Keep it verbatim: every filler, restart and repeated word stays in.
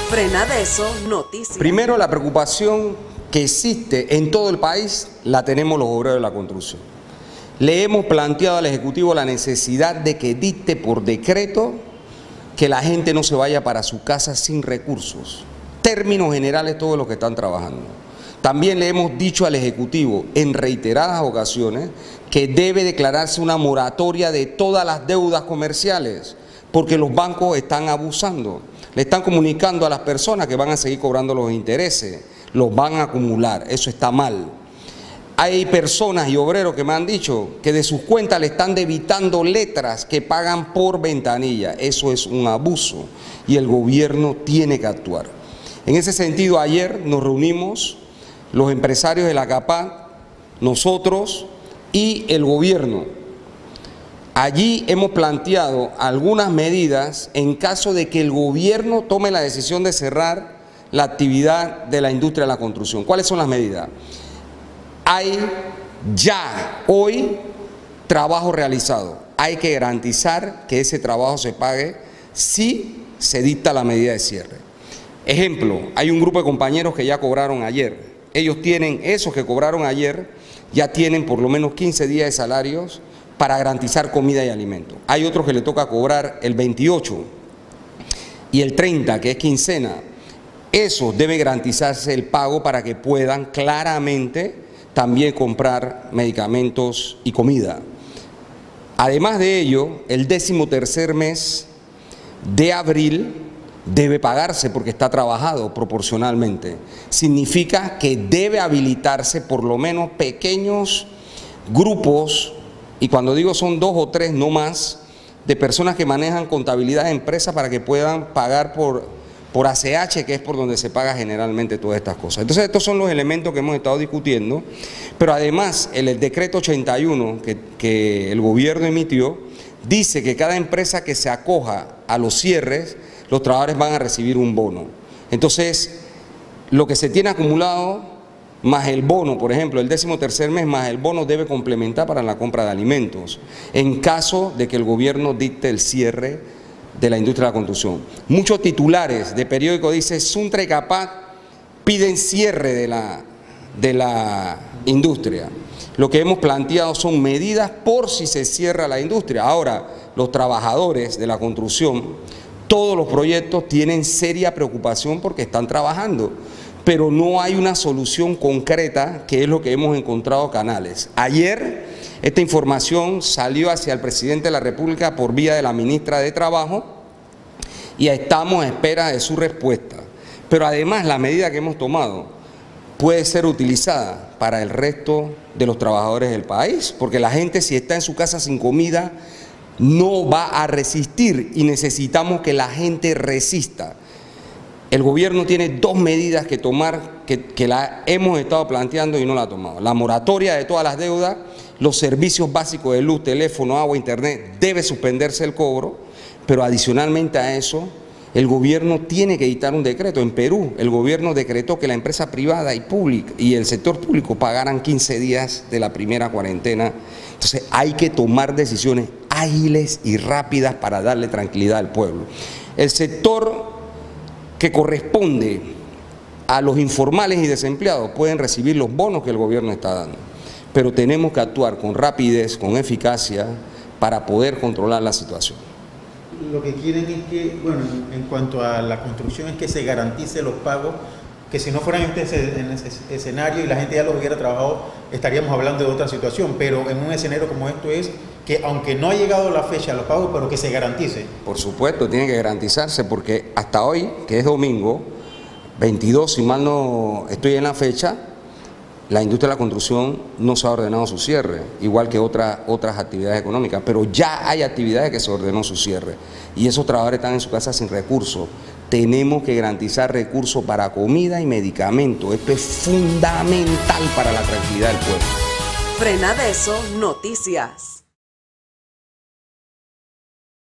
Frenadeso Noticias. Primero, la preocupación que existe en todo el país la tenemos los obreros de la construcción. Le hemos planteado al Ejecutivo la necesidad de que dicte por decreto que la gente no se vaya para su casa sin recursos. Términos generales, todos los que están trabajando. También le hemos dicho al Ejecutivo en reiteradas ocasiones que debe declararse una moratoria de todas las deudas comerciales, porque los bancos están abusando. Le están comunicando a las personas que van a seguir cobrando los intereses, los van a acumular, eso está mal. Hay personas y obreros que me han dicho que de sus cuentas le están debitando letras que pagan por ventanilla. Eso es un abuso y el gobierno tiene que actuar. En ese sentido, ayer nos reunimos los empresarios de la CAPAC, nosotros y el gobierno. Allí hemos planteado algunas medidas en caso de que el gobierno tome la decisión de cerrar la actividad de la industria de la construcción. ¿Cuáles son las medidas? Hay ya hoy trabajo realizado. Hay que garantizar que ese trabajo se pague si se dicta la medida de cierre. Ejemplo, hay un grupo de compañeros que ya cobraron ayer. Ellos tienen, esos que cobraron ayer, ya tienen por lo menos quince días de salarios para garantizar comida y alimento. Hay otros que le toca cobrar el veintiocho y el treinta, que es quincena. Eso debe garantizarse el pago para que puedan claramente también comprar medicamentos y comida. Además de ello, el décimo tercer mes de abril debe pagarse porque está trabajado proporcionalmente. Significa que debe habilitarse por lo menos pequeños grupos, y cuando digo son dos o tres, no más, de personas que manejan contabilidad de empresas para que puedan pagar por, por A C H, que es por donde se paga generalmente todas estas cosas. Entonces estos son los elementos que hemos estado discutiendo, pero además el, el decreto ochenta y uno que, que el gobierno emitió dice que cada empresa que se acoja a los cierres, los trabajadores van a recibir un bono. Entonces, lo que se tiene acumulado más el bono, por ejemplo, el décimo tercer mes más el bono debe complementar para la compra de alimentos, en caso de que el gobierno dicte el cierre de la industria de la construcción. Muchos titulares de periódico dicen, Suntra y CAPAC piden cierre de la, de la industria. Lo que hemos planteado son medidas por si se cierra la industria. Ahora, los trabajadores de la construcción, todos los proyectos tienen seria preocupación porque están trabajando, pero no hay una solución concreta, que es lo que hemos encontrado canales. Ayer esta información salió hacia el presidente de la República por vía de la ministra de Trabajo y estamos a espera de su respuesta. Pero además la medida que hemos tomado puede ser utilizada para el resto de los trabajadores del país, porque la gente, si está en su casa sin comida, no va a resistir y necesitamos que la gente resista. El gobierno tiene dos medidas que tomar, que, que la hemos estado planteando y no la ha tomado. La moratoria de todas las deudas, los servicios básicos de luz, teléfono, agua, internet, debe suspenderse el cobro, pero adicionalmente a eso, el gobierno tiene que dictar un decreto. En Perú, el gobierno decretó que la empresa privada y pública y el sector público pagaran quince días de la primera cuarentena. Entonces hay que tomar decisiones ágiles y rápidas para darle tranquilidad al pueblo. El sector que corresponde a los informales y desempleados pueden recibir los bonos que el gobierno está dando, pero tenemos que actuar con rapidez, con eficacia, para poder controlar la situación. Lo que quieren es que, bueno, en cuanto a la construcción, es que se garantice los pagos, que si no fueran en ese, en ese escenario y la gente ya los hubiera trabajado, estaríamos hablando de otra situación, pero en un escenario como esto es que aunque no ha llegado la fecha de los pagos, pero que se garantice. Por supuesto, tiene que garantizarse, porque hasta hoy, que es domingo, veintidós, si mal no estoy en la fecha, la industria de la construcción no se ha ordenado su cierre, igual que otras, otras actividades económicas, pero ya hay actividades que se ordenó su cierre y esos trabajadores están en su casa sin recursos. Tenemos que garantizar recursos para comida y medicamentos. Esto es fundamental para la tranquilidad del pueblo. Frenadeso Noticias.